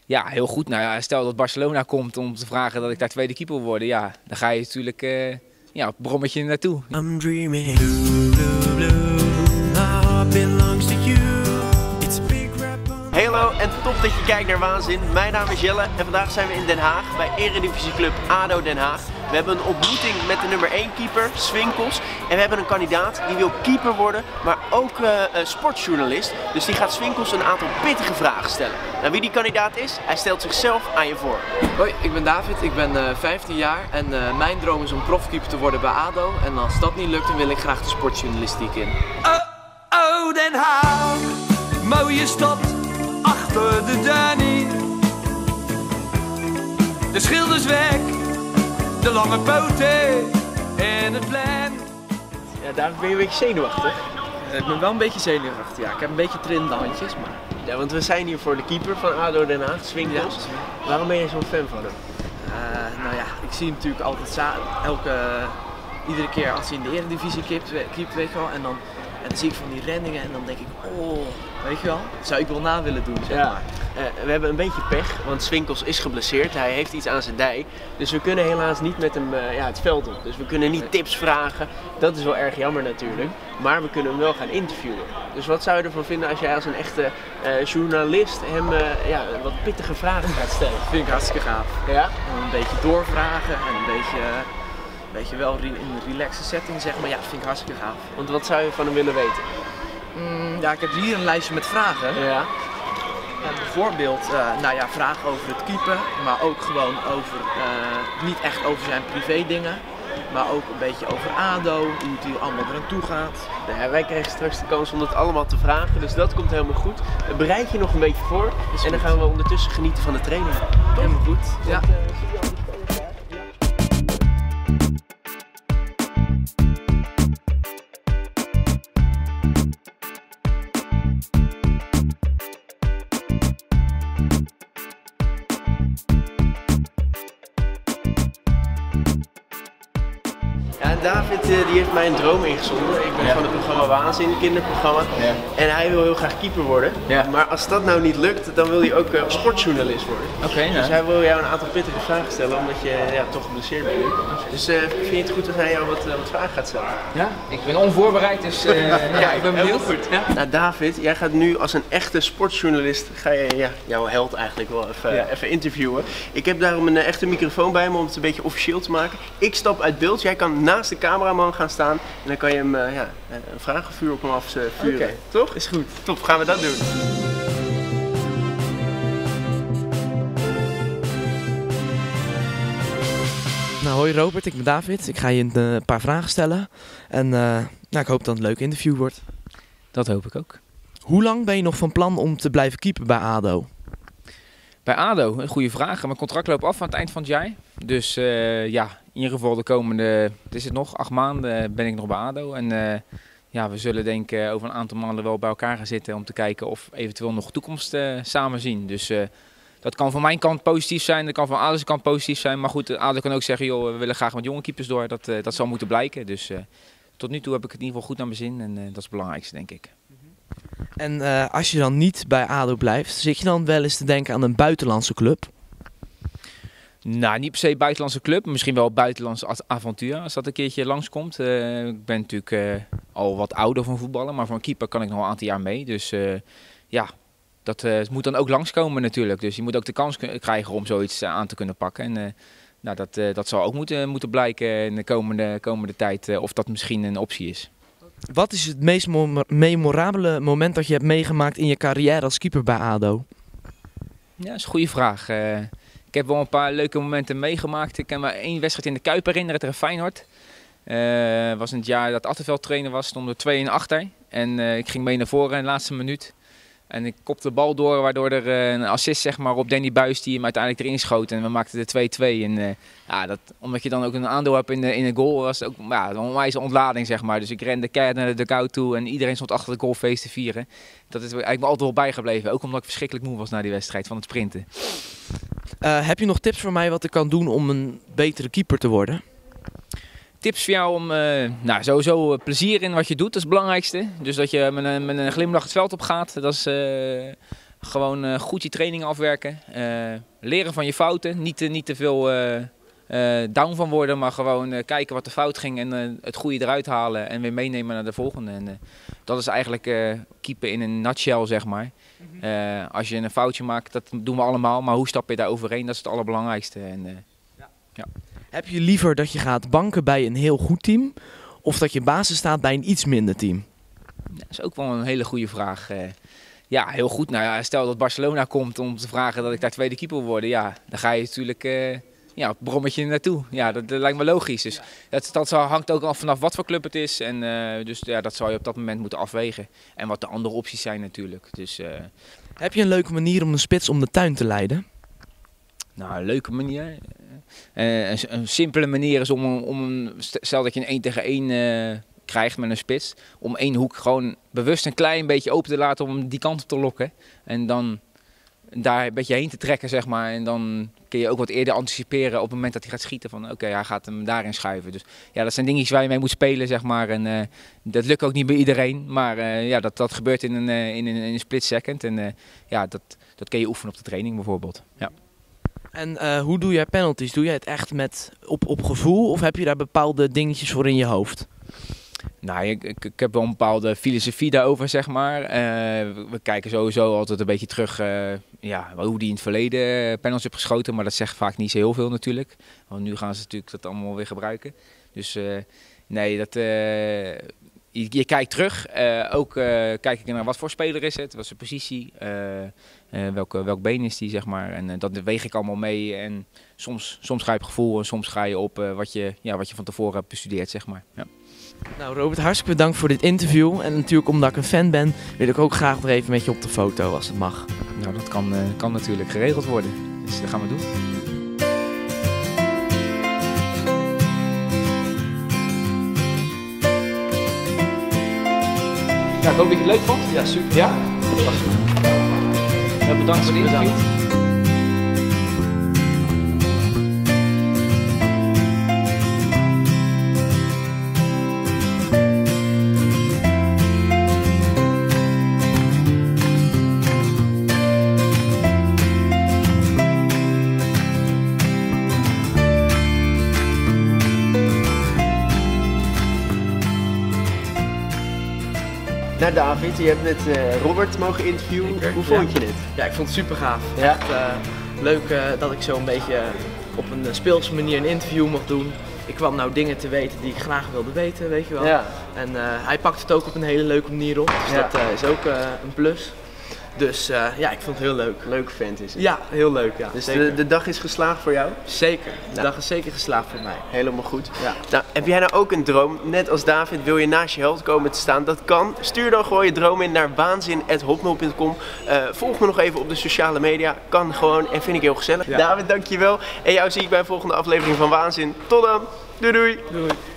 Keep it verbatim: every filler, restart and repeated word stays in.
Ja, heel goed. Nou ja, stel dat Barcelona komt om te vragen dat ik daar tweede keeper wil worden. Ja, dan ga je natuurlijk uh, ja, op een brommetje naartoe. I'm dreaming. Blue, blue, blue. My heart belongs to you. It's a big rap. Hey hallo en top dat je kijkt naar Waanzin. Mijn naam is Jelle en vandaag zijn we in Den Haag bij Eredivisieclub A D O Den Haag. We hebben een ontmoeting met de nummer één keeper, Swinkels. En we hebben een kandidaat die wil keeper worden, maar ook uh, sportjournalist. Dus die gaat Swinkels een aantal pittige vragen stellen. Nou, wie die kandidaat is, hij stelt zichzelf aan je voor. Hoi, ik ben David, ik ben uh, vijftien jaar en uh, mijn droom is om profkeeper te worden bij A D O. En als dat niet lukt, dan wil ik graag de sportjournalistiek in. Oh, oh Den Haag, mooie stad, achter de Danny. De schilders weg, de lange poten en het plan. Ja, David, ben je een beetje zenuwachtig? Ik ben wel een beetje zenuwachtig, ja. Ik heb een beetje trillende handjes, maar... Ja, want we zijn hier voor de keeper van A D O Den Haag, Swinkels. Ja. Waarom ben je zo'n fan van hem? Uh, nou ja, ik zie hem natuurlijk altijd elke, uh, iedere keer als hij in de Eredivisie keept, keept, weet je wel. En dan, en dan zie ik van die renningen en dan denk ik, oh, weet je wel, dat zou ik wel na willen doen, zeg ja. maar. Uh, we hebben een beetje pech, want Swinkels is geblesseerd. Hij heeft iets aan zijn dij. Dus we kunnen helaas niet met hem uh, ja, het veld op. Dus we kunnen niet tips vragen. Dat is wel erg jammer natuurlijk. Maar we kunnen hem wel gaan interviewen. Dus wat zou je ervan vinden als jij als een echte uh, journalist hem uh, ja, wat pittige vragen gaat stellen? Dat vind ik hartstikke gaaf. Ja? En een beetje doorvragen en een beetje, uh, beetje wel in een relaxe setting, zeg maar. Ja, dat vind ik hartstikke gaaf. Want wat zou je van hem willen weten? Mm, ja, ik heb hier een lijstje met vragen. Ja. En bijvoorbeeld, uh, nou ja, vragen over het keepen, maar ook gewoon over, uh, niet echt over zijn privé dingen, maar ook een beetje over A D O, hoe het hier allemaal eraan toe gaat. Nou ja, wij krijgen straks de kans om dat allemaal te vragen, dus dat komt helemaal goed. Bereid je nog een beetje voor Is en dan goed. gaan we ondertussen genieten van de training. Helemaal goed. Ja. Ja, David uh, die heeft mij een droom ingezonden. Ik ben ja. van het programma Waanzin, het kinderprogramma. Ja. En hij wil heel graag keeper worden. Ja. Maar als dat nou niet lukt, dan wil hij ook uh, sportjournalist worden. Oké. Okay, dus nou. hij wil jou een aantal pittige vragen stellen, omdat je ja, toch geblesseerd bent nu. Dus uh, vind je het goed als hij jou wat, uh, wat vragen gaat stellen? Ja, ik ben onvoorbereid, dus uh, ja, ja, ik ben benieuwd. Goed. Ja. Nou David, jij gaat nu als een echte sportjournalist, ga je ja, jouw held eigenlijk wel even, ja. even interviewen. Ik heb daarom een uh, echte microfoon bij me om het een beetje officieel te maken. Ik stap uit beeld, jij kan naast de cameraman gaan staan en dan kan je hem uh, ja, een vragenvuur op hem afvuren. Okay. Toch? Is goed. Top, gaan we dat doen. Nou, hoi Robert, ik ben David. Ik ga je een uh, paar vragen stellen en uh, nou, ik hoop dat het een leuk interview wordt. Dat hoop ik ook. Hoe lang ben je nog van plan om te blijven keeper bij A D O? Bij A D O, een goede vraag. Mijn contract loopt af aan het eind van het jaar. Dus uh, ja, in ieder geval de komende, wat is het nog, acht maanden ben ik nog bij A D O. En uh, ja, we zullen denk ik over een aantal maanden wel bij elkaar gaan zitten om te kijken of we eventueel nog toekomst uh, samen zien. Dus uh, dat kan van mijn kant positief zijn, dat kan van A D O's kant positief zijn. Maar goed, A D O kan ook zeggen, joh, we willen graag met jonge keepers door. Dat, uh, dat zal moeten blijken. Dus uh, tot nu toe heb ik het in ieder geval goed naar mijn zin en uh, dat is het belangrijkste, denk ik. En uh, als je dan niet bij A D O blijft, zit je dan wel eens te denken aan een buitenlandse club? Nou, niet per se buitenlandse club, misschien wel buitenlands avontuur als dat een keertje langskomt. Uh, ik ben natuurlijk uh, al wat ouder van voetballen, maar voor een keeper kan ik nog een aantal jaar mee. Dus uh, ja, dat uh, moet dan ook langskomen natuurlijk. Dus je moet ook de kans krijgen om zoiets uh, aan te kunnen pakken. En uh, nou, dat, uh, dat zal ook moeten, moeten blijken in de komende, komende tijd uh, of dat misschien een optie is. Wat is het meest memorabele moment dat je hebt meegemaakt in je carrière als keeper bij A D O? Ja, dat is een goede vraag. Uh, ik heb wel een paar leuke momenten meegemaakt. Ik kan me één wedstrijd in de Kuip herinneren tegen Feyenoord. Het uh, was in het jaar dat Attenveld trainer was, stonden we twee een achter. En uh, ik ging mee naar voren in de laatste minuut. En ik kopte de bal door, waardoor er uh, een assist zeg maar, op Danny Buis die hem uiteindelijk erin schoot. En we maakten de twee twee. En uh, ja, dat, omdat je dan ook een aandeel hebt in de, in de goal, was het ook ja, een onwijze ontlading. Zeg maar. Dus ik rende keihard naar de dugout toe en iedereen stond achter de goalfeest te vieren. Dat is eigenlijk me altijd wel bijgebleven. Ook omdat ik verschrikkelijk moe was na die wedstrijd van het sprinten. Uh, heb je nog tips voor mij wat ik kan doen om een betere keeper te worden? Tips voor jou om uh, nou, sowieso plezier in wat je doet, dat is het belangrijkste. Dus dat je met een, met een glimlach het veld op gaat, dat is uh, Gewoon uh, goed je training afwerken. Uh, leren van je fouten. Niet, uh, niet te veel uh, uh, down van worden, maar gewoon uh, kijken wat er fout ging en uh, het goede eruit halen en weer meenemen naar de volgende. En, uh, dat is eigenlijk uh, keepen in een nutshell, zeg maar. Uh, als je een foutje maakt, dat doen we allemaal, maar hoe stap je daar overheen, dat is het allerbelangrijkste. En, uh, ja. Ja. Heb je liever dat je gaat banken bij een heel goed team of dat je basis staat bij een iets minder team? Dat is ook wel een hele goede vraag. Uh, ja, heel goed. Nou ja, stel dat Barcelona komt om te vragen dat ik daar tweede keeper wil worden, ja, dan ga je natuurlijk uh, ja, op het brommetje naartoe. Ja, dat, dat lijkt me logisch. Dus dat, dat hangt ook af vanaf wat voor club het is. En, uh, dus ja, dat zou je op dat moment moeten afwegen. En wat de andere opties zijn natuurlijk. Dus, uh, heb je een leuke manier om een spits om de tuin te leiden? Nou, een leuke manier. Uh, een, een simpele manier is om, om stel dat je een één tegen één uh, krijgt met een spits, om één hoek gewoon bewust een klein beetje open te laten om die kant op te lokken. En dan daar een beetje heen te trekken, zeg maar. En dan kun je ook wat eerder anticiperen op het moment dat hij gaat schieten. Van oké, okay, hij gaat hem daarin schuiven. Dus ja, dat zijn dingetjes waar je mee moet spelen, zeg maar. En uh, dat lukt ook niet bij iedereen. Maar uh, ja, dat, dat gebeurt in een, uh, in een, in een split second. En uh, ja, dat, dat kun je oefenen op de training bijvoorbeeld. Ja. En uh, hoe doe jij penalties? Doe jij het echt met op, op gevoel of heb je daar bepaalde dingetjes voor in je hoofd? Nou, ik, ik, ik heb wel een bepaalde filosofie daarover, zeg maar. Uh, we kijken sowieso altijd een beetje terug uh, ja, hoe die in het verleden penalties heeft geschoten. Maar dat zegt vaak niet zo heel veel natuurlijk. Want nu gaan ze natuurlijk dat allemaal weer gebruiken. Dus uh, nee, dat, uh, je, je kijkt terug. Uh, ook uh, kijk ik naar wat voor speler is het, wat is zijn positie, uh, uh, welke, welk been is die, zeg maar. En uh, dat weeg ik allemaal mee. En soms, soms ga je op gevoel en soms ga je op uh, wat, je, ja, wat je van tevoren hebt bestudeerd, zeg maar. Ja. Nou Robert, hartstikke bedankt voor dit interview. En natuurlijk omdat ik een fan ben, wil ik ook graag nog even met je op de foto als het mag. Nou, dat kan, uh, kan natuurlijk geregeld worden. Dus dat gaan we doen. Ja, ik hoop dat je het leuk vond. Ja, super. Ja? Ja, bedankt voor de interview. Nou David, je hebt net uh, Robert mogen interviewen. Zeker. Hoe vond ja. je het? Ja, ik vond het super gaaf. Ja? Echt, uh, leuk uh, dat ik zo een beetje op een uh, speelse manier een interview mocht doen. Ik kwam nou dingen te weten die ik graag wilde weten, weet je wel. Ja. En uh, hij pakt het ook op een hele leuke manier op, dus ja. dat uh, is ook uh, een plus. Dus uh, ja, ik vond het heel leuk. Leuke vent is het. Ja, heel leuk. Ja, dus zeker. de, de dag is geslaagd voor jou? Zeker, de nou. dag is zeker geslaagd voor mij. Helemaal goed. Ja. Nou, heb jij nou ook een droom? Net als David, wil je naast je held komen te staan? Dat kan. Stuur dan gewoon je droom in naar waanzin at hotmail punt com. Uh, volg me nog even op de sociale media. Kan gewoon en vind ik heel gezellig. Ja. David, dankjewel. En jou zie ik bij de volgende aflevering van Waanzin. Tot dan. Doei doei. Doei.